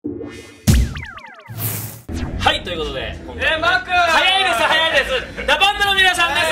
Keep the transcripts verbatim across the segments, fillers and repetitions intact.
はい、ということで今回えー、マーク早いです早いですダパンプの皆さんです。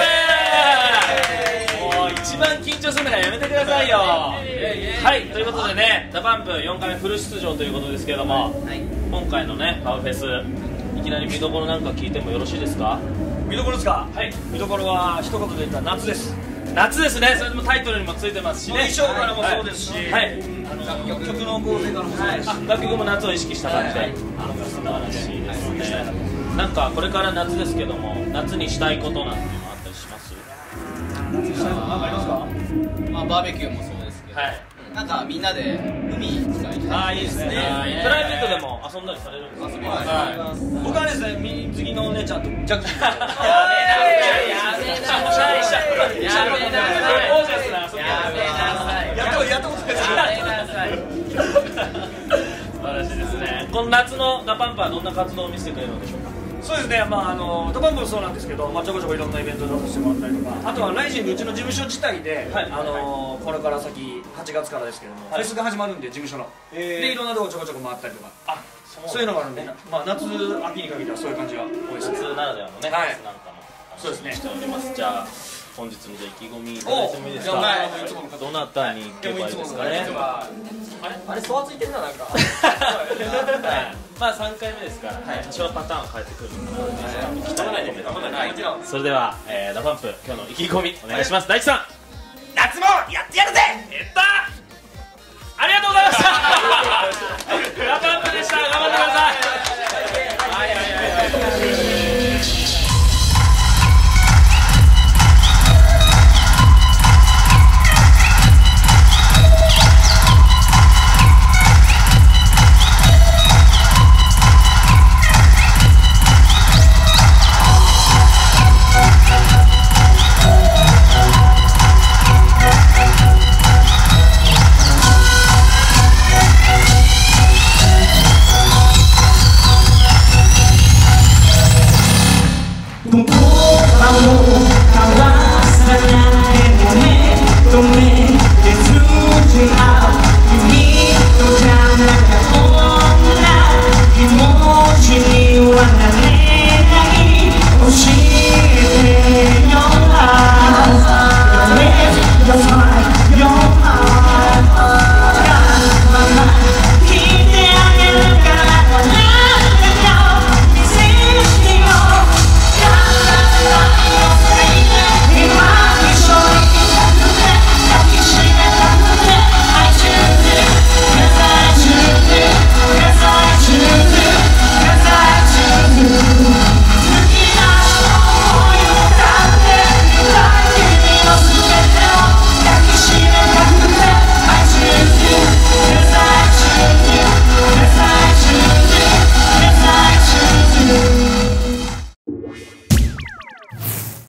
もう一番緊張するのがやめてくださいよ。はい、ということでね、ダパンプよんかいめフル出場ということですけども、はい、今回のねパウフェスいきなり見どころなんか聞いてもよろしいですか？ 見どころですか？ はい、 見どころは一言で言ったら夏です。 夏ですね。それもタイトルにもついてますしね、 衣装からもそうですし、 はい、 あの曲の構成からもそうですし、 楽曲も夏を意識した感じで素晴らしいですね。なんかこれから夏ですけども、夏にしたいことなんていうのあったりします？ 夏にしたいことなんかありますか？ まあバーベキューもそうですけど、はい、なんかみんなで海とか行きたい。 ああ、いいですね。プライベートでも遊んだりされるんですか？遊びます。 僕はですね、水着のお姉ちゃんとジャグジーやべえなやべえなやべえなオージャスな遊びやべえなやったやったことないです。 やべえな素晴らしいですね。この夏のダパンプはどんな活動を見せてくれるのでしょうか？ そうですね、まああのダパンプもそうなんですけど、まあちょこちょこいろんなイベントで出させてもらったりとか、あとはライジングうちの事務所自体で、はい、あのこれから先はちがつからですけども、はい、フェスが始まるんで事務所の、えー、でいろんなとこちょこちょこ回ったりとか、あ、そういうのがあるんで、まあ夏秋にかけてはそういう感じが多いですね。 夏ならではのね、 はい、 フェスなんかもそうですね。 しております。じゃあ本日のじゃあ意気込みいただいてもいいですか？どなたに行けばいいですかね？ あれあれそわついてるな、なんかまあさんかいめですから多少パターンを変えてくるので、それではダパンプ今日の意気込みお願いします。大地さん。